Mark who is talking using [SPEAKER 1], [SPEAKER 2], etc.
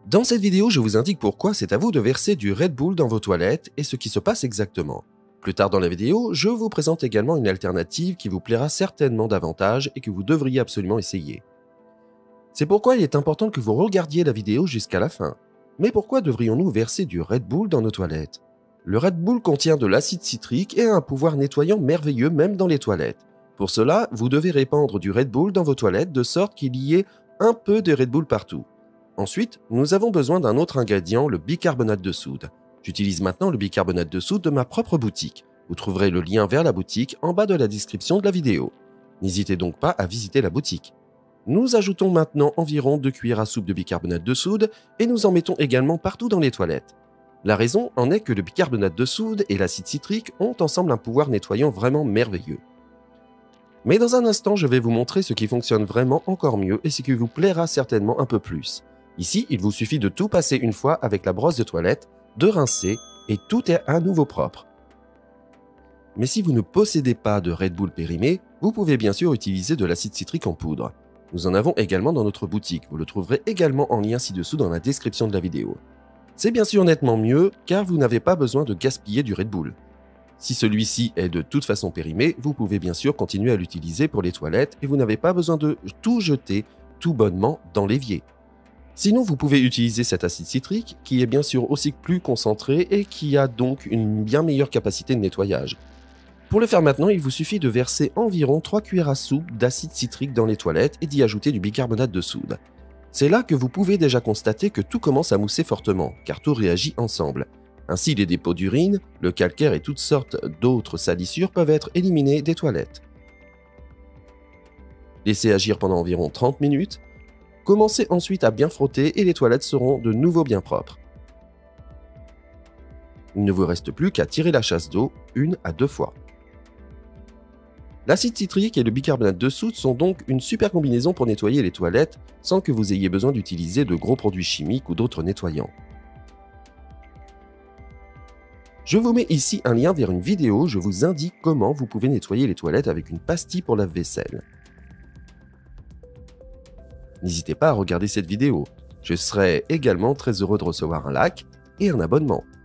[SPEAKER 1] Dans cette vidéo, je vous indique pourquoi c'est à vous de verser du Red Bull dans vos toilettes et ce qui se passe exactement. Plus tard dans la vidéo, je vous présente également une alternative qui vous plaira certainement davantage et que vous devriez absolument essayer. C'est pourquoi il est important que vous regardiez la vidéo jusqu'à la fin. Mais pourquoi devrions-nous verser du Red Bull dans nos toilettes? Le Red Bull contient de l'acide citrique et a un pouvoir nettoyant merveilleux même dans les toilettes. Pour cela, vous devez répandre du Red Bull dans vos toilettes de sorte qu'il y ait un peu de Red Bull partout. Ensuite, nous avons besoin d'un autre ingrédient, le bicarbonate de soude. J'utilise maintenant le bicarbonate de soude de ma propre boutique. Vous trouverez le lien vers la boutique en bas de la description de la vidéo. N'hésitez donc pas à visiter la boutique. Nous ajoutons maintenant environ 2 cuillères à soupe de bicarbonate de soude et nous en mettons également partout dans les toilettes. La raison en est que le bicarbonate de soude et l'acide citrique ont ensemble un pouvoir nettoyant vraiment merveilleux. Mais dans un instant, je vais vous montrer ce qui fonctionne vraiment encore mieux et ce qui vous plaira certainement un peu plus. Ici, il vous suffit de tout passer une fois avec la brosse de toilette, de rincer et tout est à nouveau propre. Mais si vous ne possédez pas de Red Bull périmé, vous pouvez bien sûr utiliser de l'acide citrique en poudre. Nous en avons également dans notre boutique, vous le trouverez également en lien ci-dessous dans la description de la vidéo. C'est bien sûr nettement mieux car vous n'avez pas besoin de gaspiller du Red Bull. Si celui-ci est de toute façon périmé, vous pouvez bien sûr continuer à l'utiliser pour les toilettes et vous n'avez pas besoin de tout jeter tout bonnement dans l'évier. Sinon, vous pouvez utiliser cet acide citrique qui est bien sûr aussi plus concentré et qui a donc une bien meilleure capacité de nettoyage. Pour le faire maintenant, il vous suffit de verser environ 3 cuillères à soupe d'acide citrique dans les toilettes et d'y ajouter du bicarbonate de soude. C'est là que vous pouvez déjà constater que tout commence à mousser fortement, car tout réagit ensemble. Ainsi, les dépôts d'urine, le calcaire et toutes sortes d'autres salissures peuvent être éliminés des toilettes. Laissez agir pendant environ 30 minutes. Commencez ensuite à bien frotter et les toilettes seront de nouveau bien propres. Il ne vous reste plus qu'à tirer la chasse d'eau 1 à 2 fois. L'acide citrique et le bicarbonate de soude sont donc une super combinaison pour nettoyer les toilettes sans que vous ayez besoin d'utiliser de gros produits chimiques ou d'autres nettoyants. Je vous mets ici un lien vers une vidéo où je vous indique comment vous pouvez nettoyer les toilettes avec une pastille pour lave-vaisselle. N'hésitez pas à regarder cette vidéo. Je serai également très heureux de recevoir un like et un abonnement.